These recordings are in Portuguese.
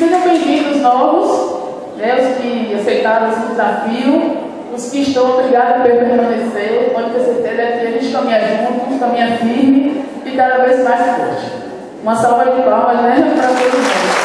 sejam bem-vindos novos, né, os que aceitaram esse desafio, os que estão, obrigados por permanecer, pode ter certeza que a gente caminha junto, caminha firme e cada vez mais forte. Uma salva de palmas, né, para todos nós.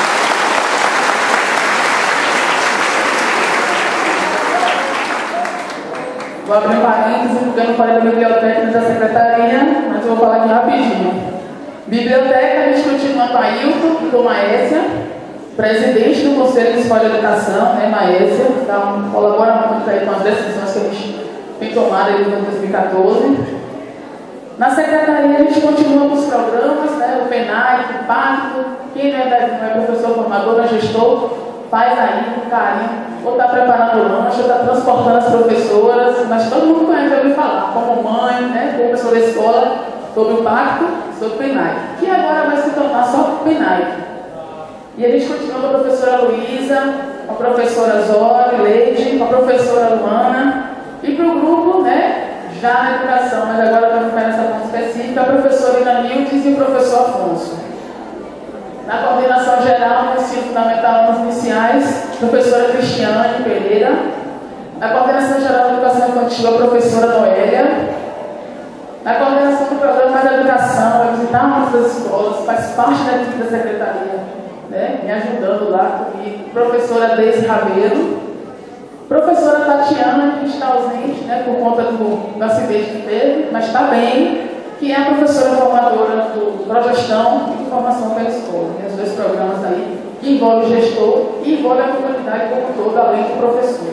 Vou abrir um parênteses, porque eu não falei da biblioteca da secretaria, mas eu vou falar aqui rapidinho. Biblioteca, a gente continua com a Ailton e com a Maécia, presidente do Conselho de Escola de Educação, né, Maécia, então, colabora muito aí com as decisões que a gente tem tomado aí em 2014. Na secretaria, a gente continua com os programas, né, o PENAI, o Pacto, quem não é professor formador, não é gestor, faz aí com carinho, ou está preparando o lanche, ou está transportando as professoras, mas todo mundo conhece, já ouviu falar, como mãe, né, como professor da escola, sobre o Pacto, sobre o PENAI, que agora vai se tornar só PENAI. E a gente continua com a professora Luísa, com a professora Zora, Leide, com a professora Luana, e para o grupo, né, já na educação, mas agora vamos ficar nessa parte específica, a professora Ina Nildes e o professor Afonso. Na coordenação geral, no ensino fundamental anos iniciais, professora Cristiane Pereira. Na coordenação geral da educação infantil, a professora Noélia. Na coordenação do programa da educação, vai visitar uma das escolas, faz parte da equipe da secretaria, né, me ajudando lá comigo. Professora Deise Rabelo. Professora Tatiana, que está ausente, né, por conta do acidente que teve, mas está bem, que é a professora formadora do Progestão e de Formação pela Escola. Tem os dois programas aí, que envolve o gestor e envolve a comunidade como todo, além do professor.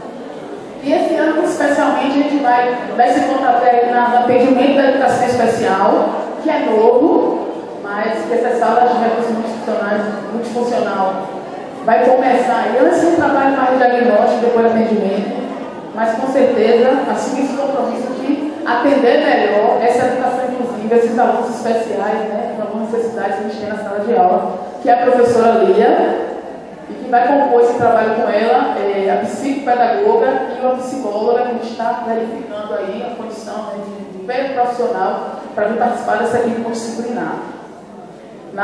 E esse ano, especialmente, a gente vai dar esse pontapé no atendimento da educação especial, que é novo, mas que essa sala de recursos multifuncional vai começar aí. Antes um trabalho mais de diagnóstico, depois de atendimento, mas com certeza assumir esse compromisso de atender melhor essa educação inclusiva, esses alunos especiais, né, com algumas necessidades que a gente tem na sala de aula, que é a professora Lia, e que vai compor esse trabalho com ela, a psicopedagoga e uma psicóloga, que a gente está verificando aí a condição, né, de bem profissional para vir participar dessa equipe multidisciplinar. Na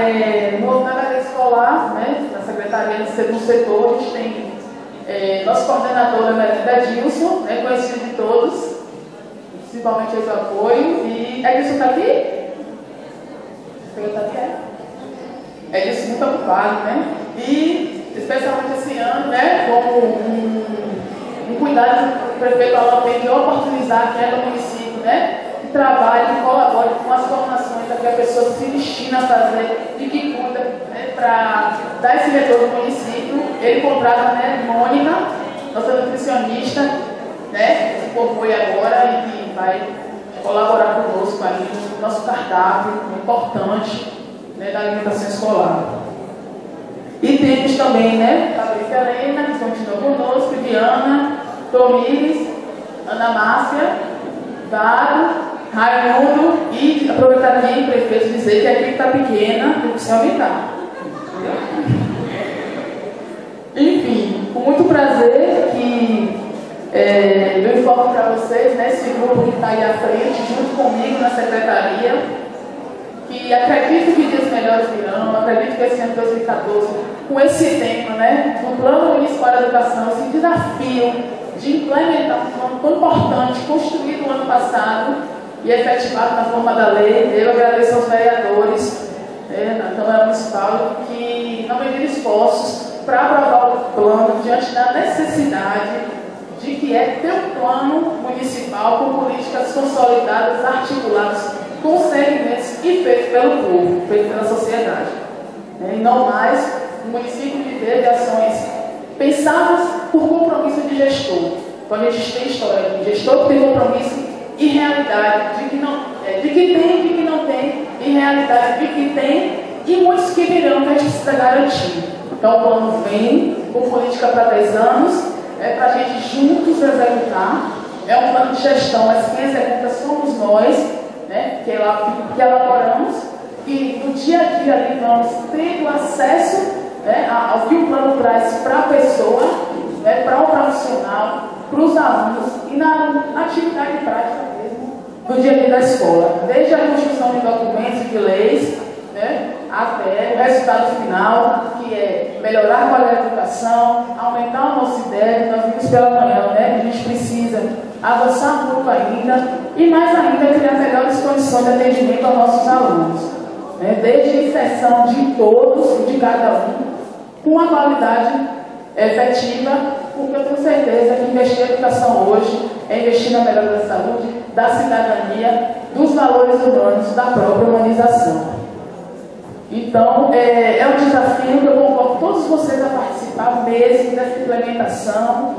área escolar, né, na Secretaria do Setor, a gente tem nosso coordenador, Melinda Edilson, né, conhecido de todos, principalmente esse apoio. E Edilson está aqui? Está aqui, Edilson muito ocupado, né? E, especialmente esse ano, né, como um cuidado que o prefeito Alain tem de oportunizar quem é do município, né, que trabalhe, que colabore com as formações para que a pessoa se destina a fazer e que cuida, né, para dar esse retorno ao município. Ele contrata, né, Mônica, nossa nutricionista, né, que se compõe agora e que vai colaborar conosco aí no nosso cardápio importante, né, da alimentação escolar. E temos também, né, Fabrícia Helena, que continua conosco, Viviana, Tomires, Ana Márcia, Dado, Raimundo, e aproveitar aqui, prefeito, dizer que a equipe está pequena, tem que se aumentar. Enfim, com muito prazer que eu informo para vocês, né, esse grupo que está aí à frente, junto comigo na secretaria, que acredito que dias melhores virão, acredito que esse ano de 2014, com esse tema, né, do Plano Municipal de Educação, esse desafio de implementar um plano tão importante, construído no ano passado e efetivado na forma da lei. Eu agradeço aos vereadores, né, na Câmara Municipal, que não mediram esforços para aprovar o plano diante da necessidade de que é ter um plano municipal com políticas consolidadas, articuladas, com segmentos e feito pelo povo, feito pela sociedade. E não mais um município viver de ações pensadas por compromisso de gestor. Quando a gente tem história de gestor que tem compromisso e realidade, de que tem, de que não tem, e realidade de que tem, e muitos que virão que a gente precisa garantir. Então o plano vem com política para 10 anos, para a gente juntos executar. É um plano de gestão, mas quem executa somos nós, né, que elaboramos, e no dia a dia ali vamos tendo acesso, né, ao que o plano traz para a pessoa, né, para o profissional, para os alunos e na atividade prática mesmo do dia a dia da escola. Desde a construção de documentos e de leis, né, até o resultado final, que é melhorar a qualidade da educação, aumentar o nosso IDEB. Nós vimos pela manhã, né, que a gente precisa avançar muito ainda, e mais ainda criar melhores condições de atendimento aos nossos alunos, né, desde a inserção de todos e de cada um, com a qualidade efetiva, porque eu tenho certeza que investir em educação hoje é investir na melhora da saúde, da cidadania, dos valores humanos, da própria humanização. Então, é um desafio que eu convoco todos vocês a participar mesmo dessa implementação,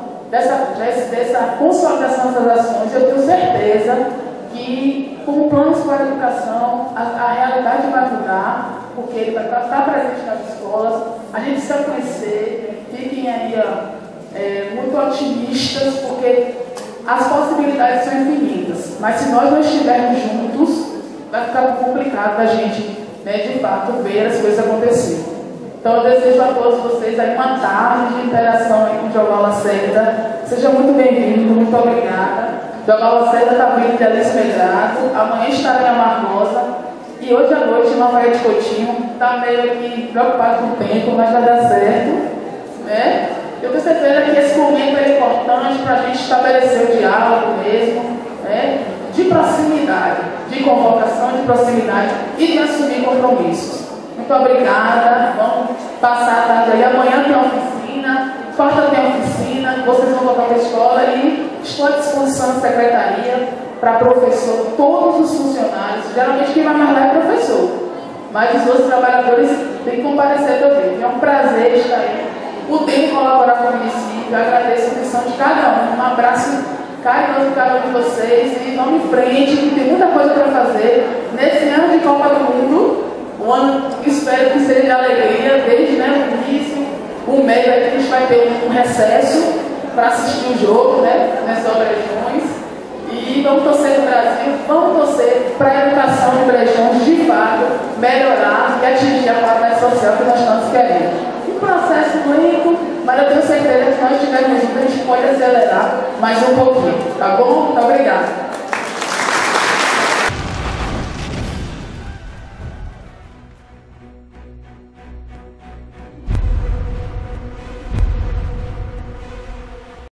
dessa consolidação dessas ações. Eu tenho certeza que, com o plano para a educação, a realidade vai mudar, porque ele vai estar presente nas escolas. A gente precisa conhecer, fiquem aí muito otimistas, porque as possibilidades são infinitas. Mas se nós não estivermos juntos, vai ficar complicado da gente, né, de fato, ver as coisas acontecerem. Então eu desejo a todos vocês aí uma tarde de interação aí com o Jogal Lacerda. Seja muito bem-vindo, muito obrigada. Jogal Lacerda está vindo de Alice Medrado, amanhã estará em Amargosa, e hoje à noite em Nova de Coutinho. Está meio aqui preocupado com o tempo, mas vai dar certo, né? Eu tenho certeza que esse momento é importante para a gente estabelecer o diálogo mesmo, né, de proximidade, de convocação de proximidade e de assumir compromissos. Muito obrigada. Vamos passar a tarde aí. Amanhã tem oficina, quarta tem oficina, vocês vão voltar para a escola e estou à disposição da secretaria para professor, todos os funcionários. Geralmente quem vai mais lá é professor, mas os outros trabalhadores têm que comparecer também. É um prazer estar aí, poder colaborar com o município. Eu agradeço a atenção de cada um. Um abraço carinhoso para cada um de vocês e vamos em frente, que tem muita coisa para fazer nesse ano de Copa do Mundo. Um ano que espero que seja de alegria, desde, né, o início, o meio aí que a gente vai ter um recesso para assistir o jogo, né, nessas Brejões. E vamos torcer no Brasil, vamos torcer para a educação de Brejões, de fato, melhorar e atingir a qualidade social que nós tantos queremos. Um processo lento, mas eu tenho certeza que nós estivermos juntos, a gente pode acelerar mais um pouquinho, tá bom? Muito obrigada.